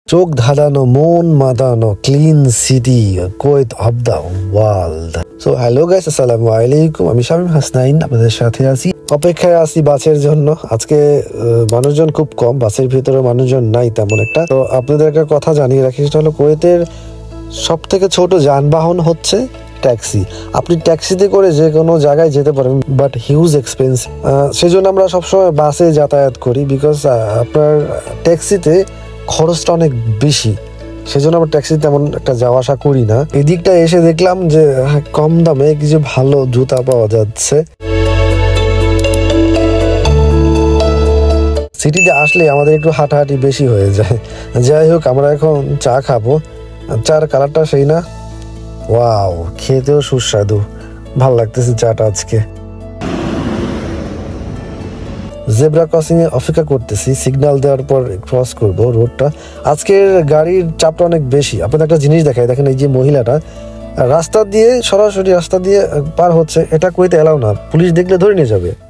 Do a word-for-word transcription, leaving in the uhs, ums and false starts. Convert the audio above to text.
চোখ ধাঁধানো, মন মাতানো, clean city, Kuwait of the world. So hello guys, আসসালামু আলাইকুম। আমি শামীম হাসনাইন আপনাদের সাথে আছি, অপেক্ষায় আছি বাসের জন্য। আজকে মানুষজন খুব কম, বাসের ভিতরে মানুষজন নাই তেমন একটা। তো আপনাদের একটা কথা জানিয়ে রাখি, সেটা হলো কুয়েতের সব থেকে ছোট যানবাহন হচ্ছে ট্যাক্সি। আপনি ট্যাক্সিতে করে যে কোনো জায়গায় যেতে পারেন, বাট হিউজ এক্সপেন্সিভ। সেই জন্য আমরা সবসময় বাসে যাতায়াত করি, বিকজ আপনার ট্যাক্সিতে খরচটা অনেক বেশি। সেজন্য আমরা ট্যাক্সি তেমন একটা যাওয়া আসা করি না। এদিকটা এসে দেখলাম যে কম দামে কিছু ভালো জুতা পাওয়া যাচ্ছে। সিটিতে আসলে আমাদের একটু হাঁটাহাঁটি বেশি হয়ে যায়। যাই হোক, আমরা এখন চা খাবো। চার কালারটা সেই না, ওয়াও, খেতেও সুস্বাদু, ভাল লাগতেছে চাটা আজকে। জেব্রা ক্রসিং এ অপেক্ষা করতেছি, সিগন্যাল দেওয়ার পর ক্রস করব রোডটা। আজকের গাড়ির চাপটা অনেক বেশি। আপনাদের একটা জিনিস দেখাই, দেখেন এই যে মহিলাটা রাস্তা দিয়ে সরাসরি রাস্তা দিয়ে পার হচ্ছে, এটা কুয়েতে এলাও না, পুলিশ দেখলে ধরে নিয়ে যাবে।